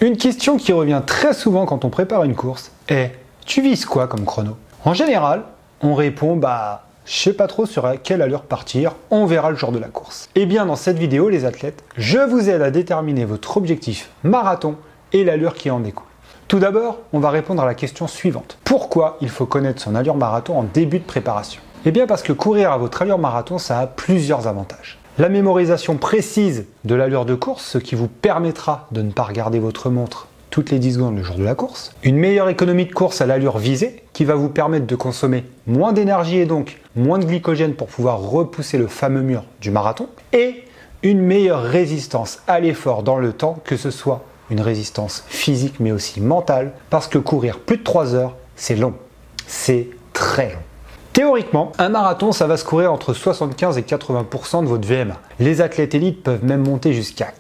Une question qui revient très souvent quand on prépare une course est « Tu vises quoi comme chrono ?» En général, on répond « je sais pas trop sur quelle allure partir, on verra le jour de la course ». Et bien dans cette vidéo, les athlètes, je vous aide à déterminer votre objectif marathon et l'allure qui en découle. Tout d'abord, on va répondre à la question suivante. Pourquoi il faut connaître son allure marathon en début de préparation? Eh bien parce que courir à votre allure marathon, ça a plusieurs avantages. La mémorisation précise de l'allure de course, ce qui vous permettra de ne pas regarder votre montre toutes les 10 secondes le jour de la course. Une meilleure économie de course à l'allure visée, qui va vous permettre de consommer moins d'énergie et donc moins de glycogène pour pouvoir repousser le fameux mur du marathon. Et une meilleure résistance à l'effort dans le temps, que ce soit une résistance physique mais aussi mentale, parce que courir plus de 3 heures, c'est long. C'est très long. Théoriquement, un marathon, ça va se courir entre 75 et 80% de votre VMA. Les athlètes élites peuvent même monter jusqu'à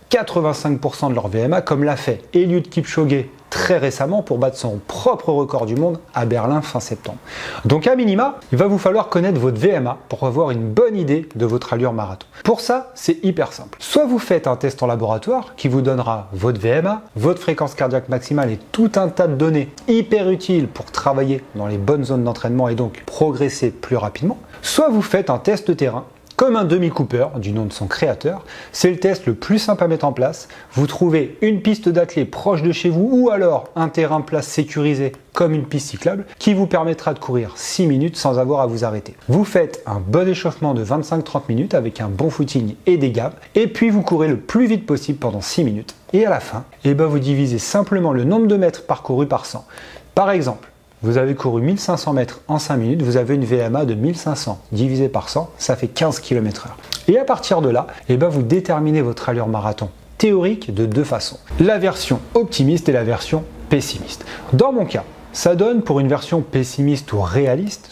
85% de leur VMA, comme l'a fait Eliud Kipchoge très récemment pour battre son propre record du monde à Berlin fin septembre. Donc à minima, il va vous falloir connaître votre VMA pour avoir une bonne idée de votre allure marathon. Pour ça, c'est hyper simple. Soit vous faites un test en laboratoire qui vous donnera votre VMA, votre fréquence cardiaque maximale et tout un tas de données hyper utiles pour travailler dans les bonnes zones d'entraînement et donc progresser plus rapidement. Soit vous faites un test terrain comme un demi-Cooper, du nom de son créateur. C'est le test le plus simple à mettre en place. Vous trouvez une piste d'athlée proche de chez vous ou alors un terrain place sécurisé comme une piste cyclable qui vous permettra de courir 6 minutes sans avoir à vous arrêter. Vous faites un bon échauffement de 25-30 minutes avec un bon footing et des gaps et puis vous courez le plus vite possible pendant 6 minutes. Et à la fin, vous divisez simplement le nombre de mètres parcourus par 100. Par exemple, vous avez couru 1500 mètres en 5 minutes, vous avez une VMA de 1500 divisé par 100, ça fait 15 km/h. Et à partir de là, vous déterminez votre allure marathon théorique de deux façons. La version optimiste et la version pessimiste. Dans mon cas, ça donne pour une version pessimiste ou réaliste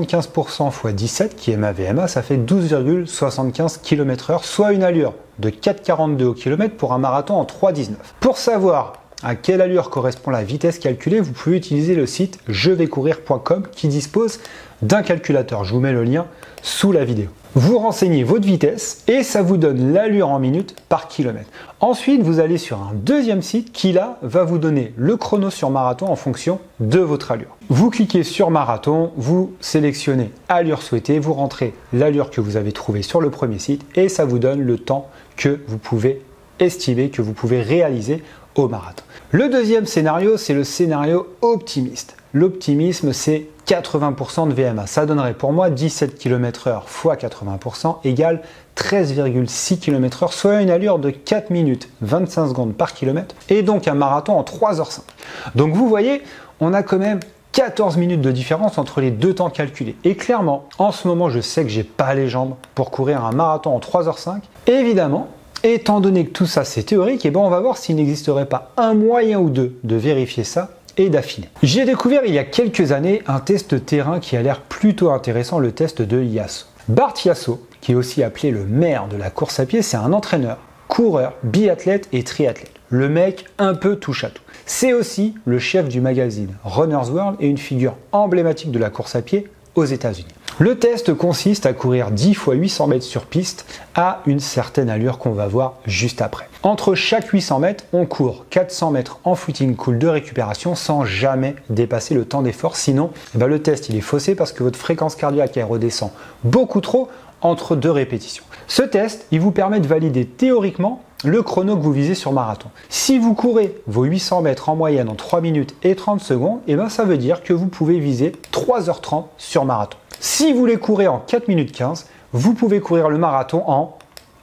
75% x 17 qui est ma VMA, ça fait 12,75 km/h, soit une allure de 4,42 au km pour un marathon en 3,19. Pour savoir à quelle allure correspond la vitesse calculée, vous pouvez utiliser le site jevaincourir.com qui dispose d'un calculateur. Je vous mets le lien sous la vidéo. Vous renseignez votre vitesse et ça vous donne l'allure en minutes par kilomètre. Ensuite, vous allez sur un deuxième site qui là va vous donner le chrono sur marathon en fonction de votre allure. Vous cliquez sur marathon, vous sélectionnez allure souhaitée, vous rentrez l'allure que vous avez trouvée sur le premier site et ça vous donne le temps que vous pouvez estimer, que vous pouvez réaliser au marathon. Le deuxième scénario, c'est le scénario optimiste. L'optimisme, c'est 80% de VMA. Ça donnerait pour moi 17 km/h x 80% égale 13,6 km/h, soit une allure de 4 minutes 25 secondes par kilomètre et donc un marathon en 3h05. Donc vous voyez, on a quand même 14 minutes de différence entre les deux temps calculés. Et clairement, en ce moment, je sais que j'ai pas les jambes pour courir un marathon en 3h05. Évidemment, étant donné que tout ça c'est théorique, on va voir s'il n'existerait pas un moyen ou deux de vérifier ça et d'affiner. J'ai découvert il y a quelques années un test terrain qui a l'air plutôt intéressant, le test de Yasso. Bart Yasso, qui est aussi appelé le maire de la course à pied, c'est un entraîneur, coureur, biathlète et triathlète. Le mec un peu touche à tout. C'est aussi le chef du magazine Runner's World et une figure emblématique de la course à pied aux États-Unis. Le test consiste à courir 10 x 800 mètres sur piste à une certaine allure qu'on va voir juste après. Entre chaque 800 mètres, on court 400 mètres en footing cool de récupération sans jamais dépasser le temps d'effort. Sinon, le test il est faussé parce que votre fréquence cardiaque elle redescend beaucoup trop entre deux répétitions. Ce test, il vous permet de valider théoriquement le chrono que vous visez sur marathon. Si vous courez vos 800 mètres en moyenne en 3 minutes et 30 secondes, ça veut dire que vous pouvez viser 3h30 sur marathon. Si vous les courez en 4 minutes 15, vous pouvez courir le marathon en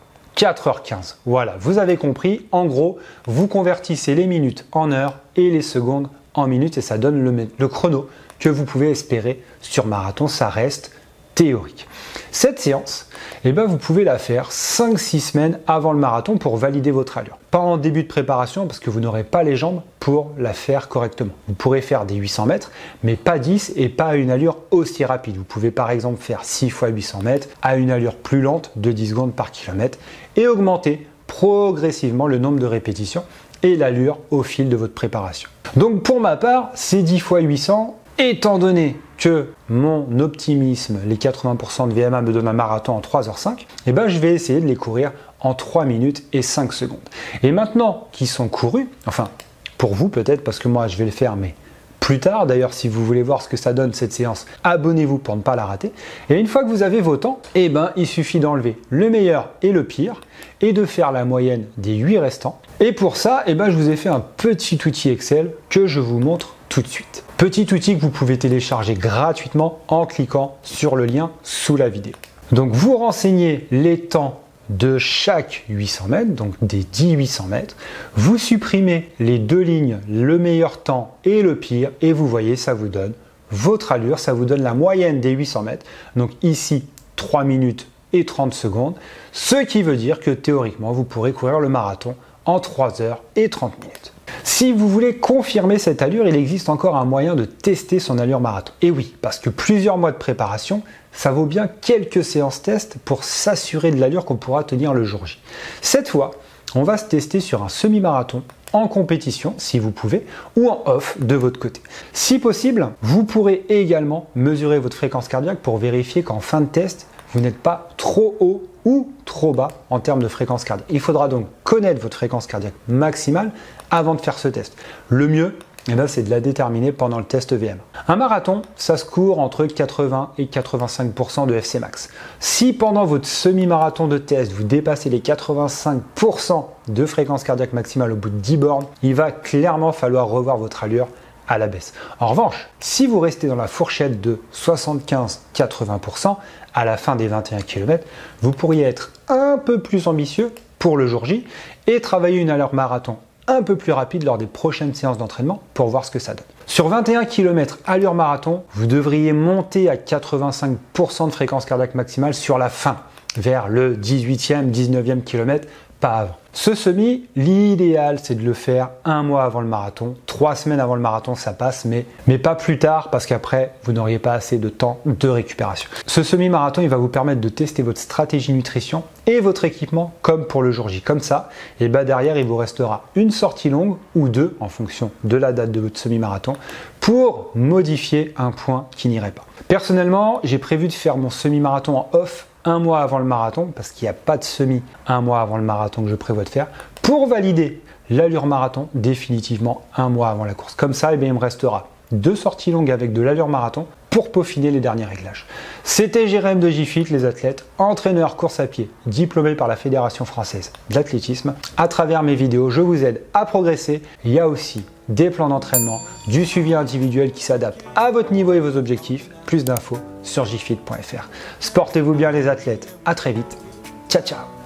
4h15. Voilà, vous avez compris. En gros, vous convertissez les minutes en heures et les secondes en minutes et ça donne le chrono que vous pouvez espérer sur marathon. Ça reste théorique. Cette séance, vous pouvez la faire 5-6 semaines avant le marathon pour valider votre allure. Pas en début de préparation parce que vous n'aurez pas les jambes pour la faire correctement. Vous pourrez faire des 800 mètres, mais pas 10 et pas à une allure aussi rapide. Vous pouvez par exemple faire 6 x 800 mètres à une allure plus lente de 10 secondes par kilomètre et augmenter progressivement le nombre de répétitions et l'allure au fil de votre préparation. Donc pour ma part, c'est 10 x 800. Étant donné que mon optimisme, les 80% de VMA me donnent un marathon en 3h05, je vais essayer de les courir en 3 minutes et 5 secondes. Et maintenant qu'ils sont courus, pour vous peut-être, parce que moi je vais le faire, mais plus tard. D'ailleurs, si vous voulez voir ce que ça donne cette séance, abonnez-vous pour ne pas la rater. Et une fois que vous avez vos temps, eh ben, il suffit d'enlever le meilleur et le pire et de faire la moyenne des 8 restants. Et pour ça, eh ben, je vous ai fait un petit outil Excel que je vous montre tout de suite. Petit outil que vous pouvez télécharger gratuitement en cliquant sur le lien sous la vidéo. Donc, vous renseignez les temps de chaque 800 mètres, donc des 10 800 mètres, vous supprimez les deux lignes, le meilleur temps et le pire, et vous voyez, ça vous donne votre allure, ça vous donne la moyenne des 800 mètres, donc ici 3 minutes et 30 secondes, ce qui veut dire que théoriquement, vous pourrez courir le marathon en 3 heures et 30 minutes. Si vous voulez confirmer cette allure, il existe encore un moyen de tester son allure marathon. Et oui, parce que plusieurs mois de préparation, ça vaut bien quelques séances test pour s'assurer de l'allure qu'on pourra tenir le jour J. Cette fois, on va se tester sur un semi-marathon en compétition, si vous pouvez, ou en off de votre côté. Si possible, vous pourrez également mesurer votre fréquence cardiaque pour vérifier qu'en fin de test, vous n'êtes pas trop haut ou trop bas en termes de fréquence cardiaque. Il faudra donc connaître votre fréquence cardiaque maximale avant de faire ce test. Le mieux, c'est de la déterminer pendant le test VM. Un marathon, ça se court entre 80 et 85% de FC max. Si pendant votre semi-marathon de test, vous dépassez les 85% de fréquence cardiaque maximale au bout de 10 bornes, il va clairement falloir revoir votre allure à la baisse. En revanche, si vous restez dans la fourchette de 75-80% à la fin des 21 km, vous pourriez être un peu plus ambitieux pour le jour J et travailler une allure marathon un peu plus rapide lors des prochaines séances d'entraînement pour voir ce que ça donne. Sur 21 km allure marathon, vous devriez monter à 85% de fréquence cardiaque maximale sur la fin, vers le 18e, 19e kilomètre, pas avant. Ce semi, l'idéal, c'est de le faire un mois avant le marathon. 3 semaines avant le marathon, ça passe, mais pas plus tard, parce qu'après, vous n'auriez pas assez de temps de récupération. Ce semi-marathon, il va vous permettre de tester votre stratégie nutrition et votre équipement comme pour le jour J. Comme ça, et derrière, il vous restera une sortie longue ou deux, en fonction de la date de votre semi-marathon, pour modifier un point qui n'irait pas. Personnellement, j'ai prévu de faire mon semi-marathon en off un mois avant le marathon, parce qu'il n'y a pas de semi un mois avant le marathon que je prévois de faire, pour valider l'allure marathon définitivement un mois avant la course. Comme ça, il me restera 2 sorties longues avec de l'allure marathon pour peaufiner les derniers réglages. C'était Jérém de JFit, les athlètes, entraîneur course à pied, diplômé par la Fédération française d'athlétisme. À travers mes vidéos, je vous aide à progresser. Il y a aussi des plans d'entraînement, du suivi individuel qui s'adapte à votre niveau et vos objectifs. Plus d'infos sur jfit.fr. Sportez-vous bien les athlètes. À très vite. Ciao, ciao.